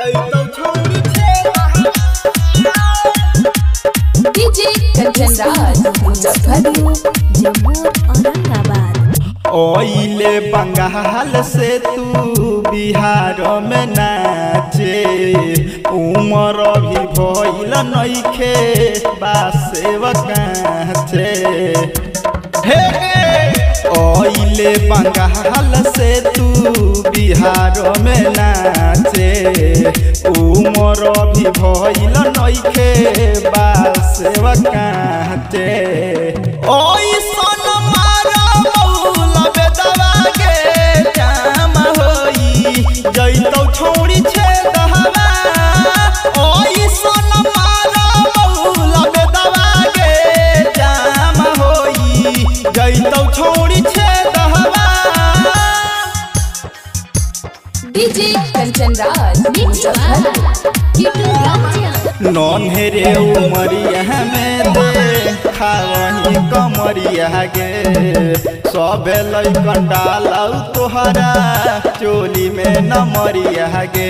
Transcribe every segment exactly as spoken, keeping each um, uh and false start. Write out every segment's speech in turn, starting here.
जैतो छोड़ी छे डीजे कंचन राज मुजफ्फरपुर जम्मू औरंगाबाद। ओइले बंगाल से तू बिहार में नाचे उमर भी भइल नइखे बासेव काचे हे ओइले बंगाल से तू बिहार में नाचे उमर भी भइल नइखे बासेव काचे ओइ सन मारा मौला बेदवा के जाम होई जैतो छोड़ी छे दहवा ओइ सन मारा मौला बेदवा के जाम होई जैतो छोड़ी छे दहवा। डीजे कंचन राज मुजफ्फरपुर नन्हेरे उमरिया में देखा वही कमरिया गे सबे लइकन डालौ तोहरा चोली में नमरिया गे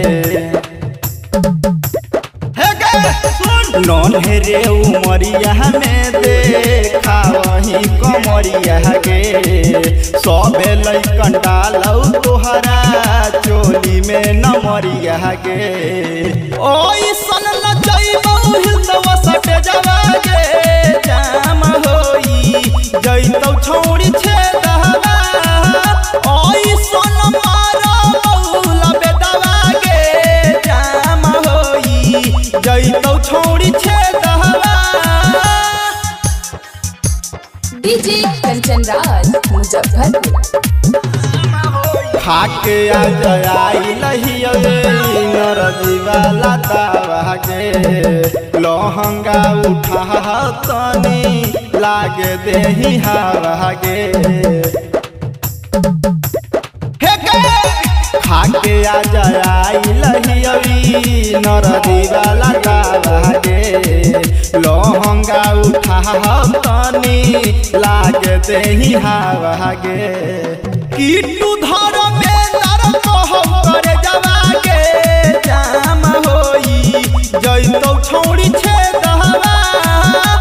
नन्हेरे उमरिया में देखा वही कमरिया गे सबे लइकन डालौ तोहरा चोली में नमरिया गे ओइ सन नचैबौ हिलदवा सटे जवा गे जाम होई जैतो छोड़ी छे दहवा ओइ सन मारा मौला बेदवा गे जाम होई जैतो छोड़ी छे दहवा। डीजे कंचन राज मुजफ्फरपुर खाके आ जयाई लहियो नरजी वाला दावा गे लहंगा उठा तनी लागे देही हवा गे खाके आ जयाई लहियो नरजी वाला दावा गे लहंगा उठा तनी लागे देही हवा गे किटू धर में दर कहौ करे जवा के जाम होई जैतो छोड़ी छे दहवा